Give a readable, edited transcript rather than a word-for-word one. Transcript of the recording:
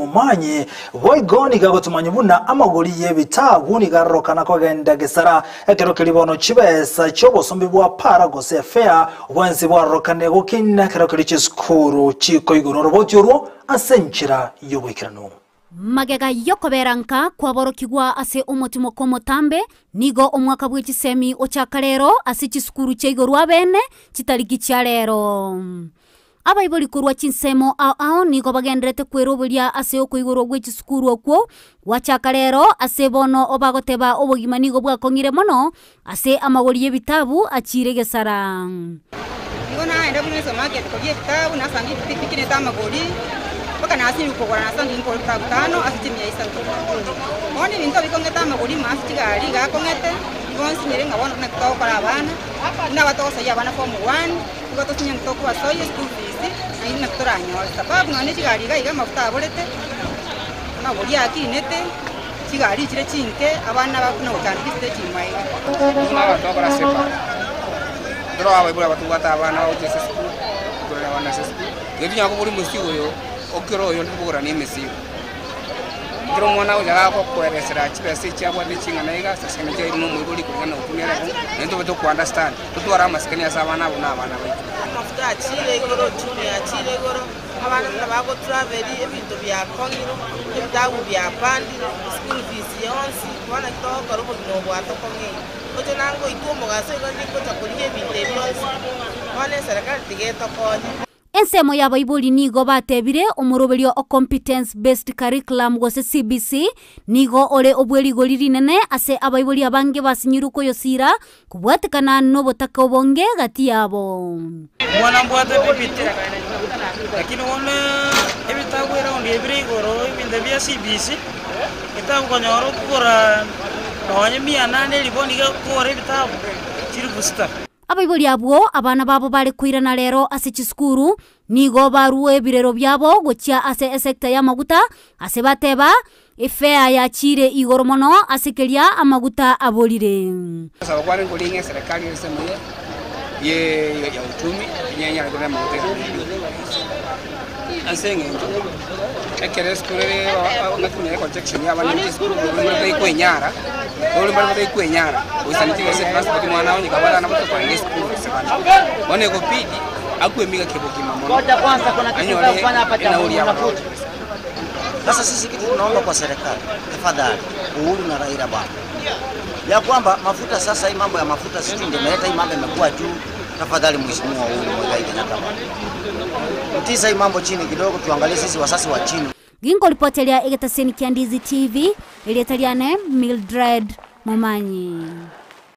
Mumanyi boigoni gagotumanya buna amagori y'ebitabu ni garokana ko genda gesara ekero kilibono chibesa cyobosombi bwa Paragose Fair obwanzi bwarokane gukina kero kilichi skuru chiko igoro robotyorwo asenchira yobwikirano magega yokoberanka kwaborokigwa ase omotimo komotambe nigo omwaka bw'ekisemi ochakarero ase chisukuru cheigoro abene chitariki charero abaiboli kurwa chinsemo ao nigo bagenderete kweroberia ase okoigoro bw'echisukuru okwo wachakarero ase bono obagoteba obogima nigo bwakongire mono ase amagori y'ebitabu achire gesara nigo naenda bunese market ko y'ebitabu nasangi pikine tamagori baka nasi ukogora nasangi inko tano asitimya isanto oni ninto bikongeta amagori masitigari gakongete bonsi nyirenga bona nakutokora abana n'abatosa y'abana form 1 ngo tosinya ntoko basoye school fees aina toranyo sababu ngane kigari ga mafuta abolete amagori akinete kigari kire kinke abana bakuna utandikiste kimai n'abatokora sepa dro abibura batugata abana ugese school dro abana school yebinya ko muri musigo yo okero yo ndibugura ni mesigo dro mwana ujaga ko kweresera kibese cyabwa n'kinga nayiga sasene cyo no muri buri kugana ukunera nendo beto ku understand tutwara amasikani asabana abo n'abana baito amafuta akire igoro tuni akire igoro abana bago travel ebintu bya kongiro ebitabu bya pandi school fees yonsi bana kitoko rubo no bwato kongi ojo nango itumo gase ngiko chakulie ebintu byonsi bana serikali tigeto konye ensemo y'abaiboli nigo batebire omuroberio o competence based curriculum gose CBC nigo ole obwerigori rinene ase abaiboli abange basinyiruko yosira kubwatekana nobotaka obonge gati yabo mwana mbwate pipiti lakini wone ebitabu era onde ebirigoro ibinde bya CBC itabu konyoro kukora nonye 800 liboni gakora ebitabu kiri busta abaiboli abwo abana babo bari kwirana rero ase chisukuru nigo baruwe birero byabo gocha ase sector ya maguta ase bateba efea ya chire igoro mono asekelia amaguta abolire sababu kwani ngolinge serikali isemuye ye ya uchumi nyanya ngona maguta asenge ekere skurere ngatumye conjection y'abana skuru muri kwenyara uri muri kwenyara usanitire se transport mwana wanyu kabala na mtu kwa skuru sebana one ko pidi akwemiga kibokima mono ngoja kwanza kuna kitu tunafanya hapa cha mafuta. Sasa sisi kitu tunaomba kwa serikali tafadhali Uhuru na Raila bwana ya kwamba mafuta sasa hii mambo ya mafuta sisi ndio imeleta hii mambo imekuwa juu. Tafadhali mheshimiwa Uhuru Muigai Kenyatta mtisa hii mambo chini kidogo tuangalie sisi wasasi wa chini. Gingo ripotelia Egetaseni Kiandizi TV Elietaliane Mildred Mumanyi.